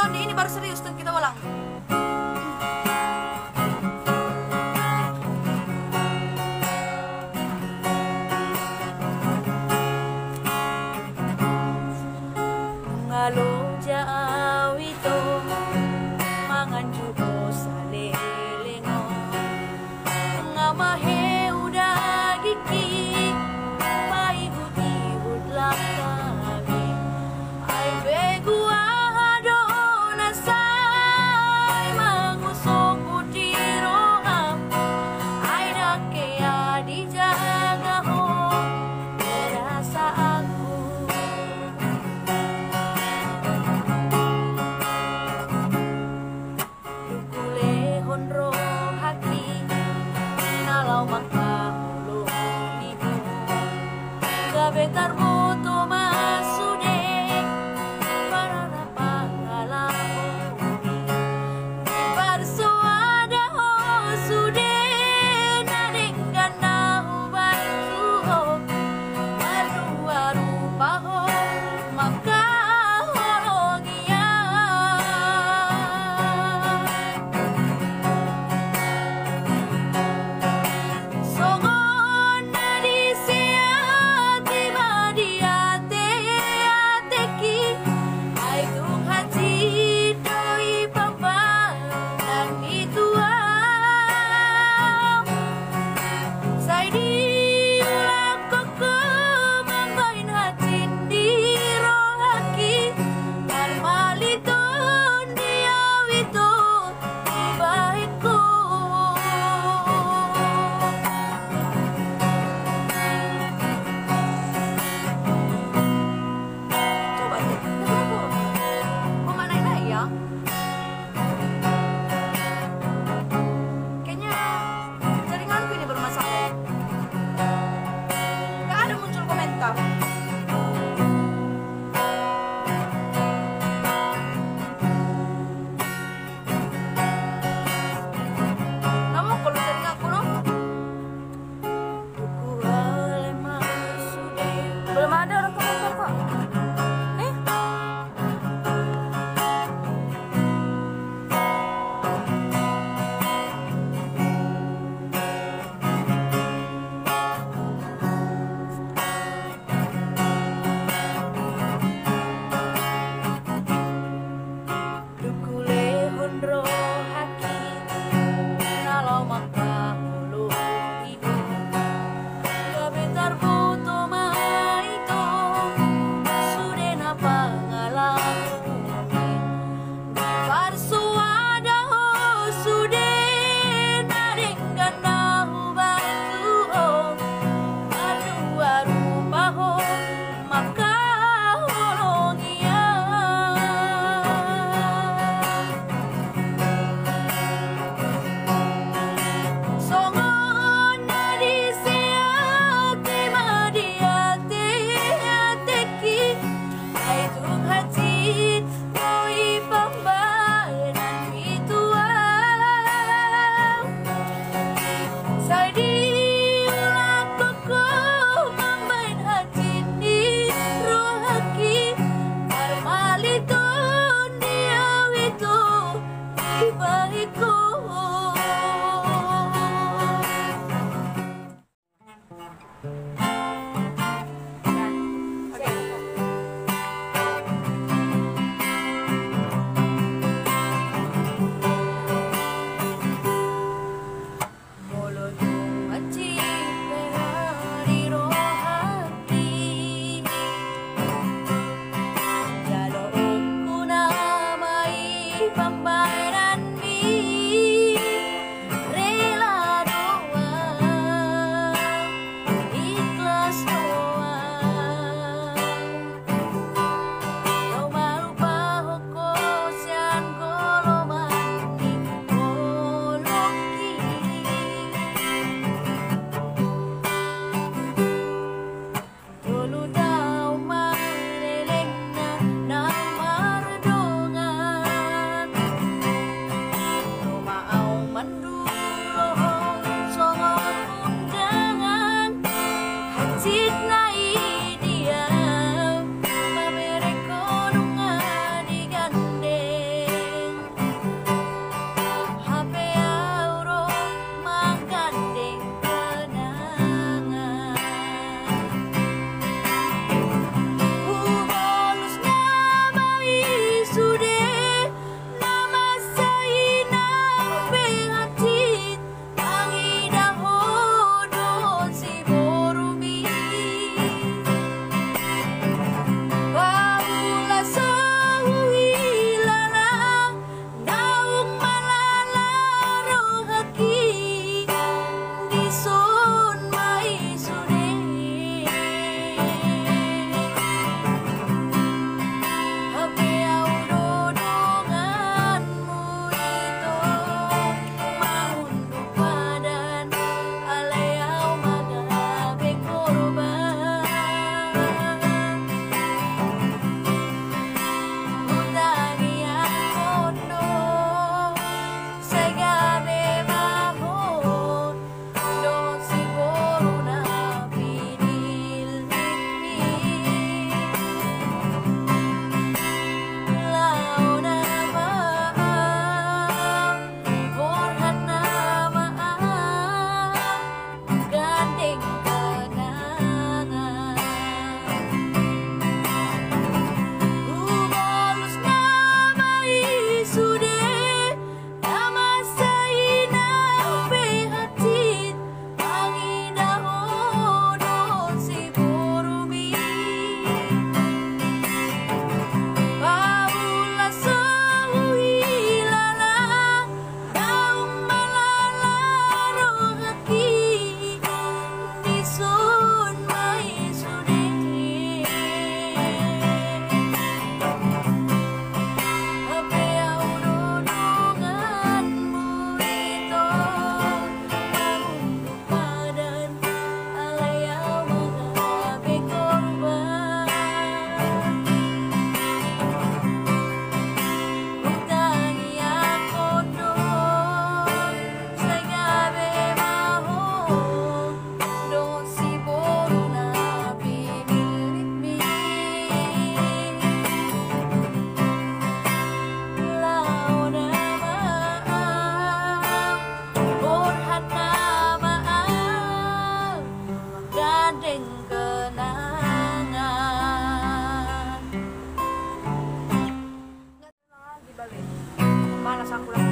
Tondi ini baru serius tuh kita ulang. Ngalo jauh itu mangan jugo salelengo ngamahe udah gigi pai hudi udlak kami ai begu ado nasai mangusok putih roham ai dake adi jaga ho rasa aku dukule honro haki nalau makamulo nido gabe tarboto masude para napangalamomi di parso ada ho sude nadenggan nahu bantu waru paho maka hologia songon nadi siati madiate ateki ai tung hati doi papa dan mitua sai di ulah koko mambain hati di rohaki marmaliton dia wito baikku coba deh kenapa kok nggak naik ya kayaknya jaringanku ini bermasalah nggak ada muncul komentar. Namun kalau jaringanku no buku halaman sudah belum ada orang komentar kok. Dukule honro haki nalau makamulo ido gabe tarboto maito sude napangalamomi di parso ada ho sude nadenggan nahu bantu waru paho maka hologia songon nadi siati madiate ateki ai tung hati doi pambanan mitua sai di ulah koko mambain hati di rohaki marmaliton dia wito baikku Mulut macit di rohaki jalo ku namai pambayaran mi rela doa ikhlas doa kau marupa hoko sian goloman di goloki tolu dau marelengna na mardongan malas aku lah.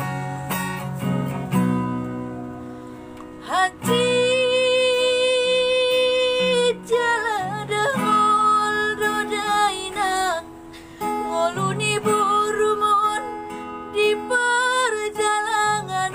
Hati jaladahol dodaina ngoluni burumon di perjalanan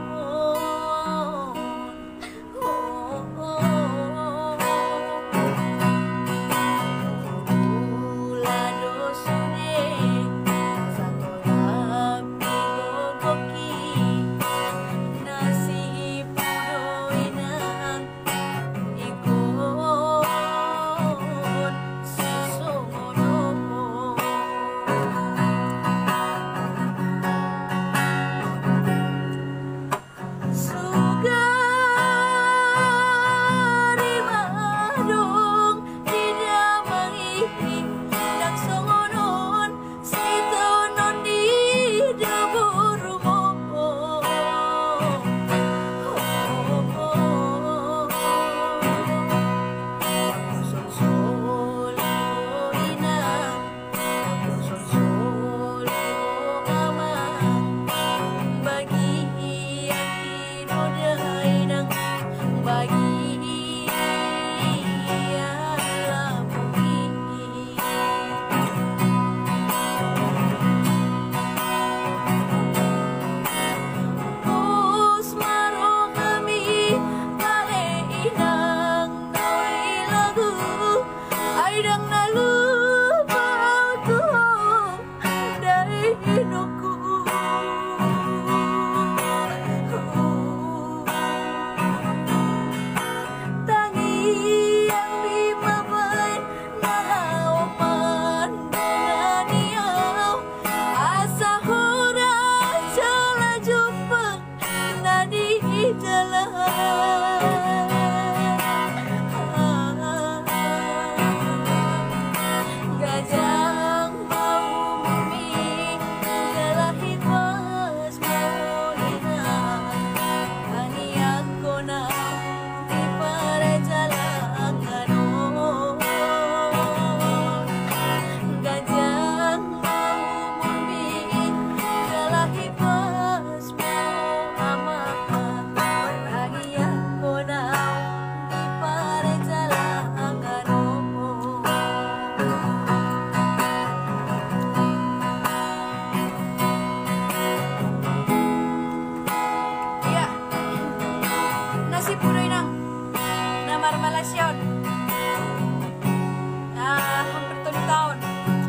hampir 7 tahun.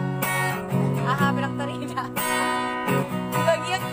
Bilang tadi dibagi yang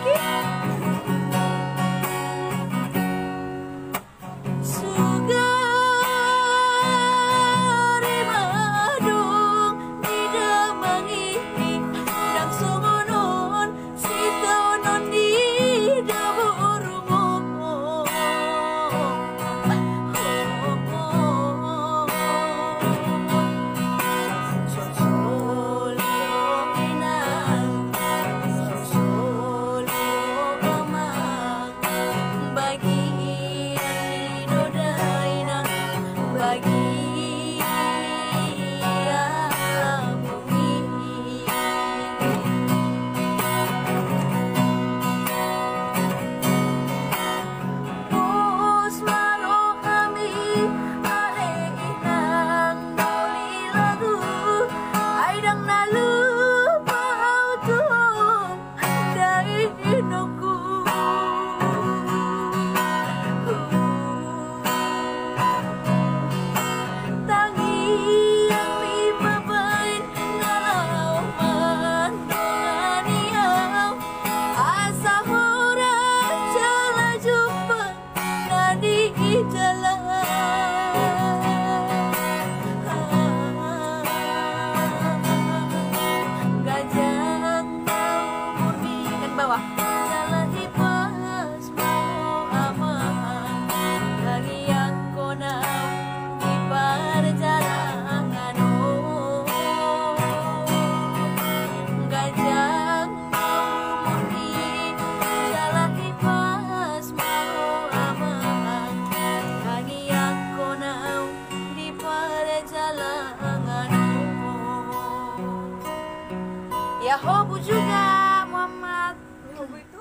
ya hobu juga Muhammad. Hobu itu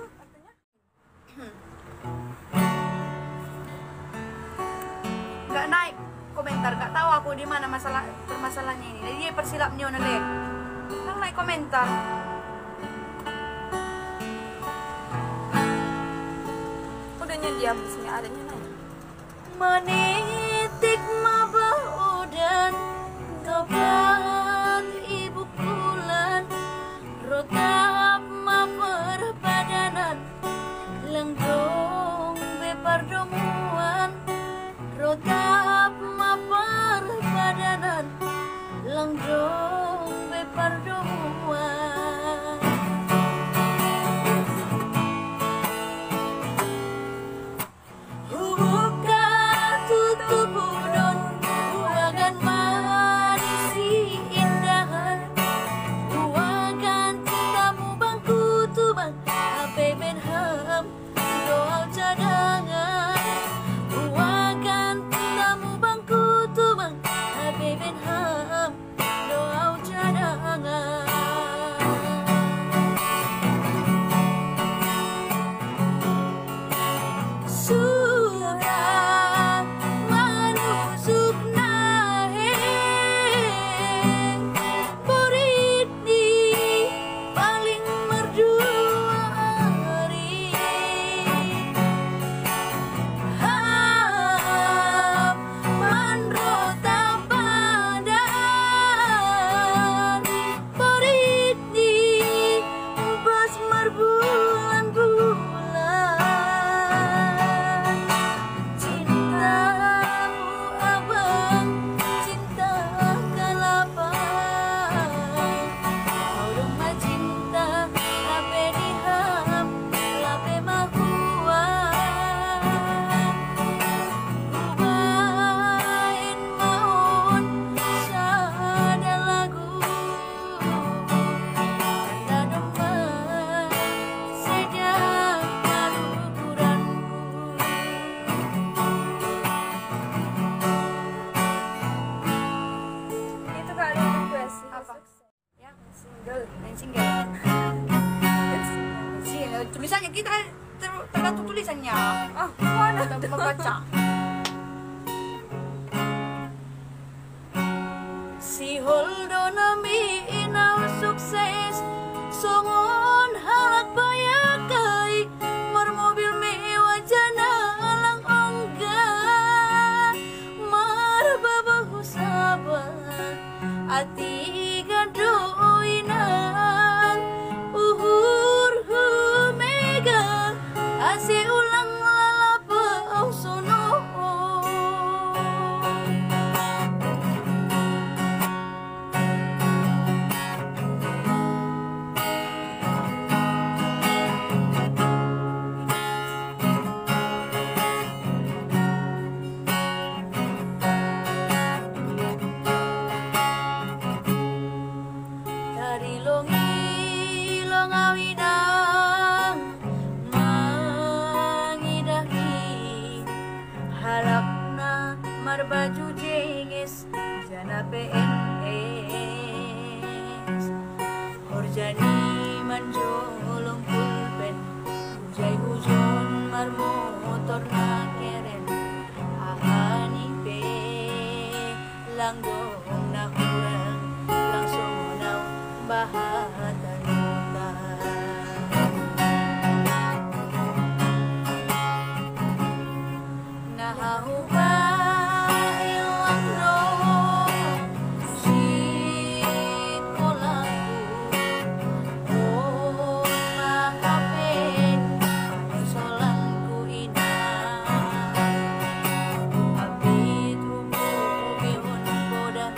komentar, gak tahu aku di mana masalah permasalahannya ini. Jadi dia persilapnya noleh. Nang naik komentar. Udahnya diam di sini adanya nanya. Menitik maba udan tobat ibu bulan rotap ma perbadanan lenggong bepardomuan rotap ma perbadanan lenggong bepardomuan buka tutup udon buagan marisi indahan buagan tamu bangku tubang ape benham doa cadangan buagan tamu bangku tubang ape benham doa cadangan sudah manusuk nahe murid di paling merdua hari ham manrota badan murid di bas marbulan-bulan cintamu abang cinta kalapang kau rumah cinta ape diham lape mahuan kubain maun sada lagu tanda demen sejak ukuranku. Itu kak ada request. Apa? Yang single. Single. Tulisannya kita tergantung tulisannya. Ah, mana? Kita membaca. Si Holdo nami inau sukses songon halak bayakai marmobil mewah jana alang ongga marbabahu sabar ati gadoinan uhur mega ase ulang lalapau sono dari longi longawidang mangidahi halakna marbaju jengis jana PNS horjani manjolong pulpen hujai hujon marmotor na keren ahani pe langgong na hurang langsung nau bahatan nahahuba ilang no sikolaku oh mahapen solanku inang abit hubungi boda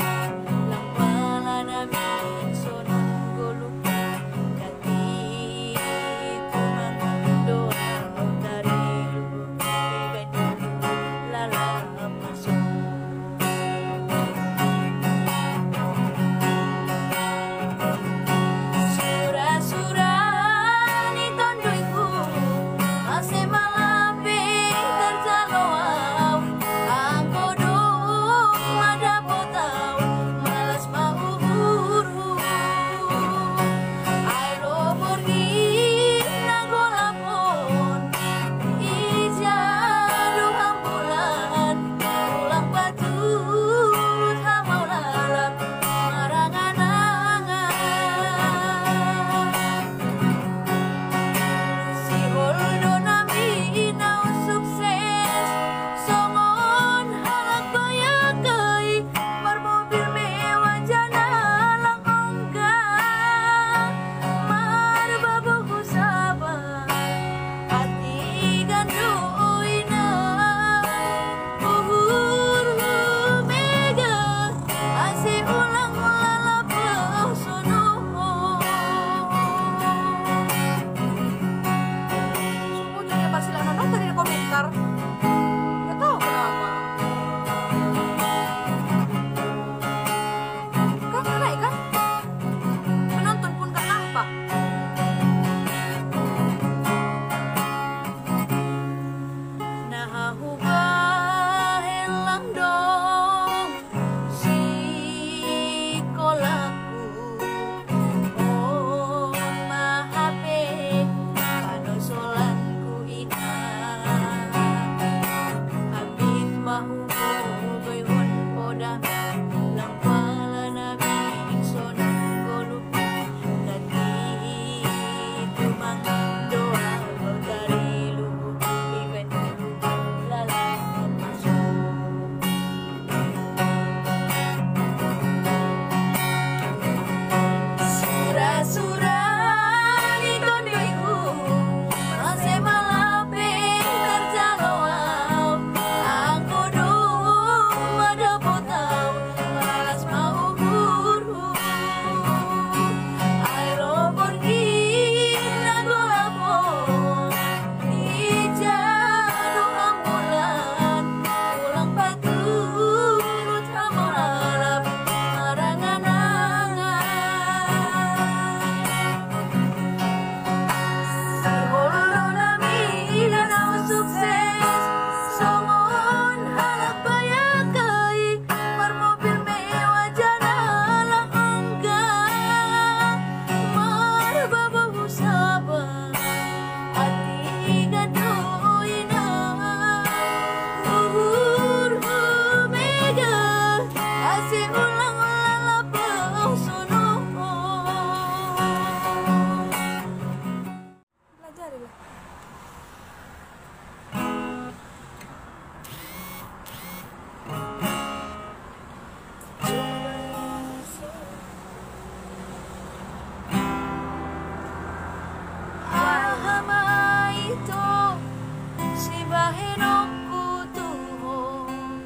si bahenokku tuhon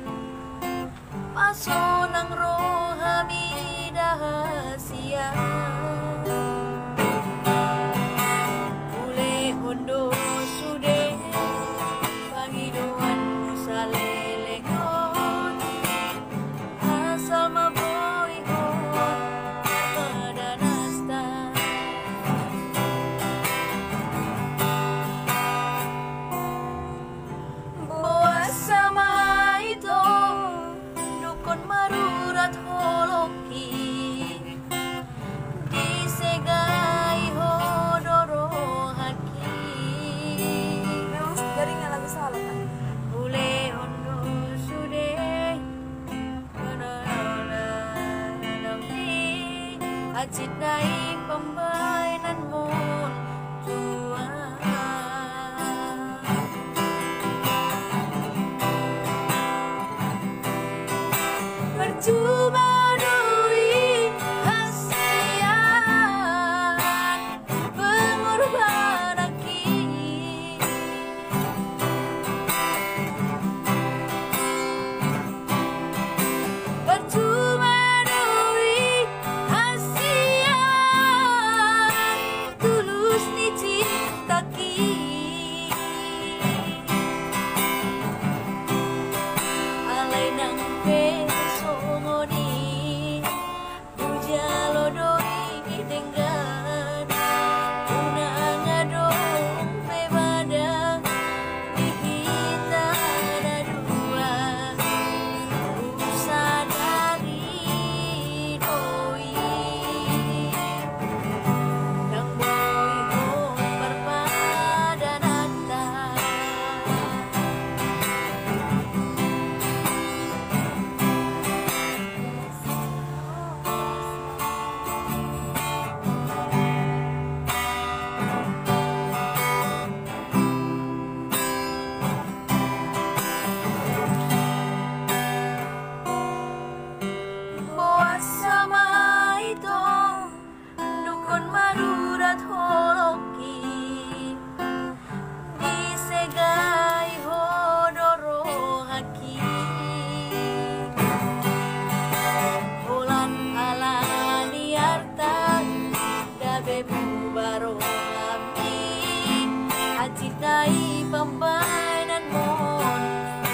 paso ng rohami dahasia ule hondo sude pangiduan sa lelengon asal maboy ko pada nasta buas sama itu dukun marurat holoki disegai hodoro haki Memang garingnya lagu salah kan? ule hondo sude acit naik pembainan mon tua percuma doi hasian pengorban aki percuma doi hasian tulus ni cintaki alay nang pesongoni bujalo doi dengan unang adong pebada dihita ada dua usadari doi nang boy ko perpadanata buas sama itu dukun marurat holoki disegai hodoro haki bulan alani harta dabe bubaro api acitai pembainan mon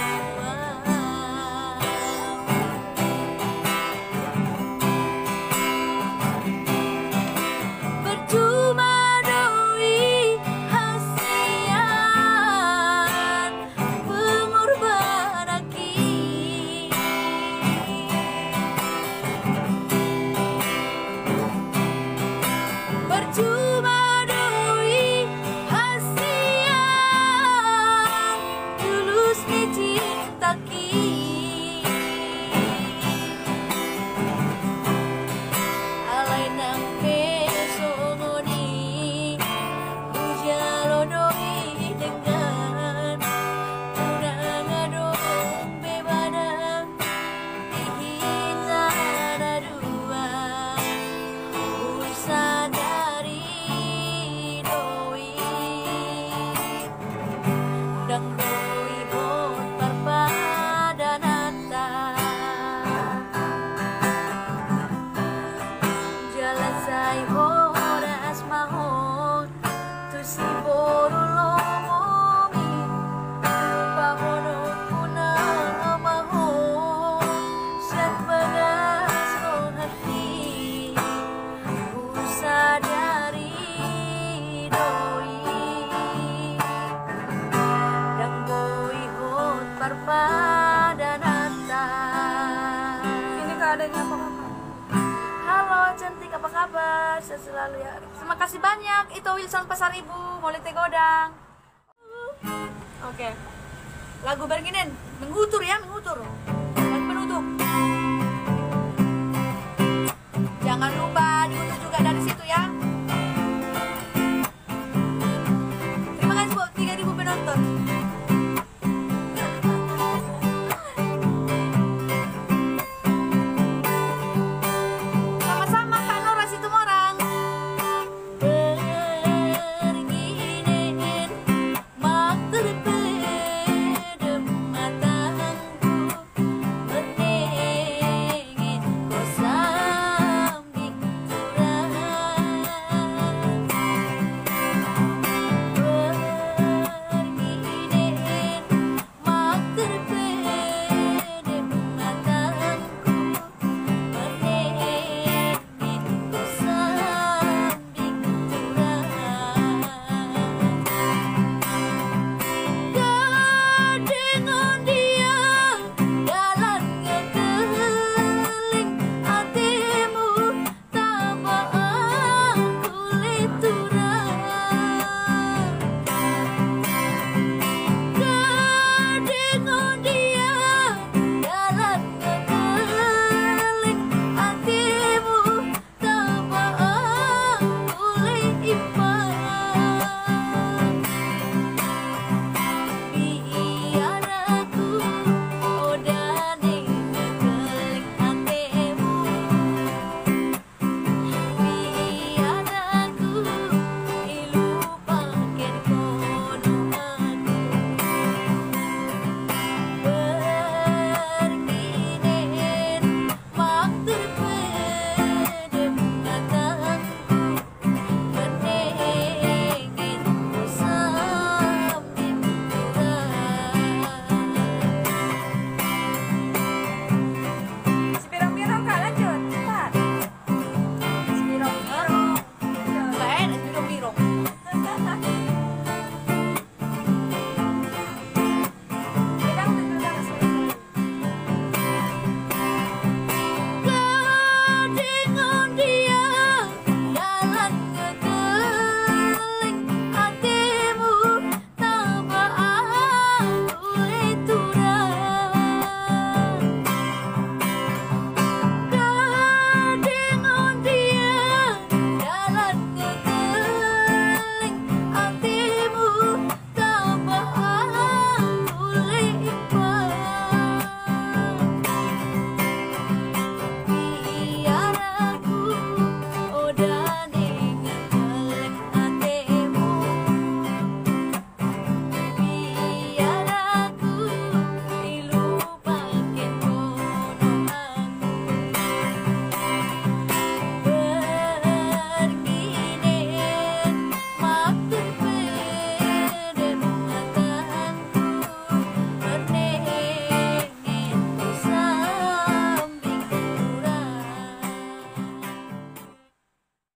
percuma doi hasian pengorban aki percuma doi hasian tulus ni cintaki alay nang pesongoni bujalo doi dengan unang adong bebada dihita ada dua usadari doi dang doi hot perpadanata jalasay horas mahon tu si boro lomomi pahonot puna mahon set bagas ron hati usadari doi dang boy hot perpadanata Ini keadaannya apa kakak? halo cantik apa kabar sehat selalu ya terima kasih banyak itu Wilson Pasar Ibu Molite Godang oke lagu berginen mengutur ya mengutur dan penutup jangan lupa